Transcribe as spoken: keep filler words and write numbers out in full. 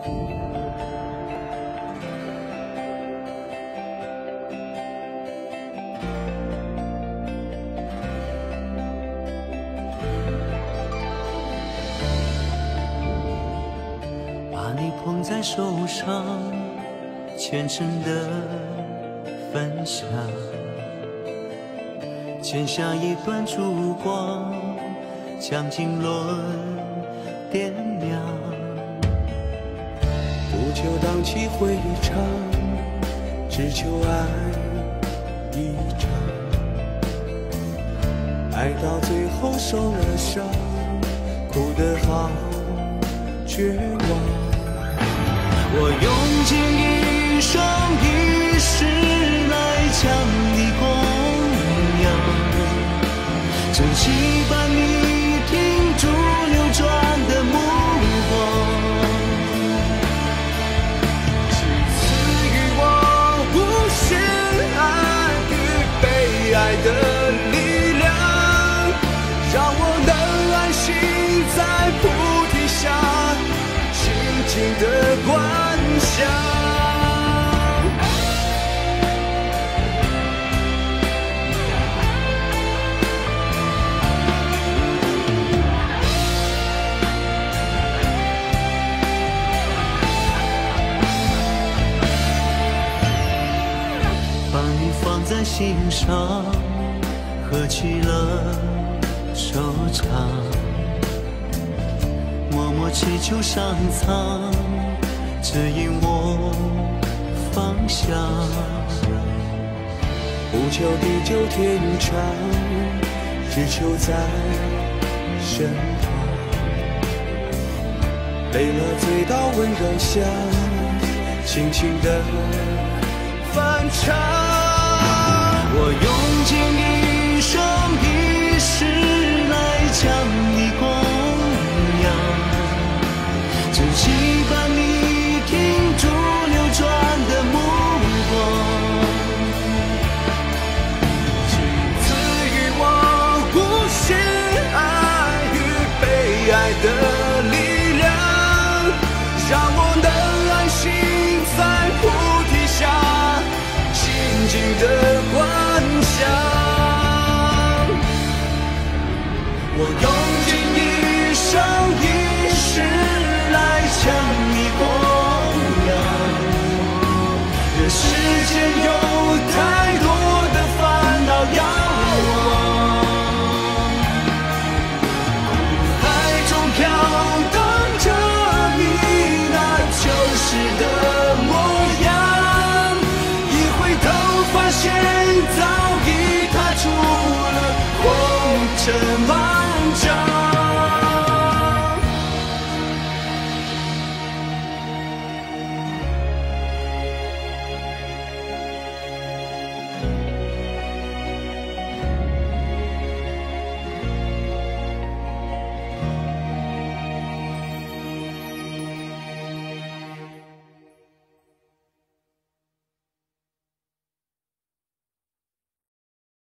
把你捧在手上，虔诚的分享，剪下一段烛光，将经纶点亮。 不求荡气回肠，只求爱一场。爱到最后受了伤，哭得好绝望。 我用尽一生一世来将你供养，珍惜伴你停住流转的目光。 只赐予我无限爱与被爱的力量，让我能安心在菩提下，静静的观想。 把你放在心上，合起了收场，默默祈求上苍指引我方向。 不求地久天长，只求在身旁。累了醉倒温柔乡，轻轻地翻唱。 我用尽一生一世来将你供养，珍惜伴你停住流转的目光。 请赐予我无限爱与被爱的力量，让我能安心在菩提下，静静的观想。我有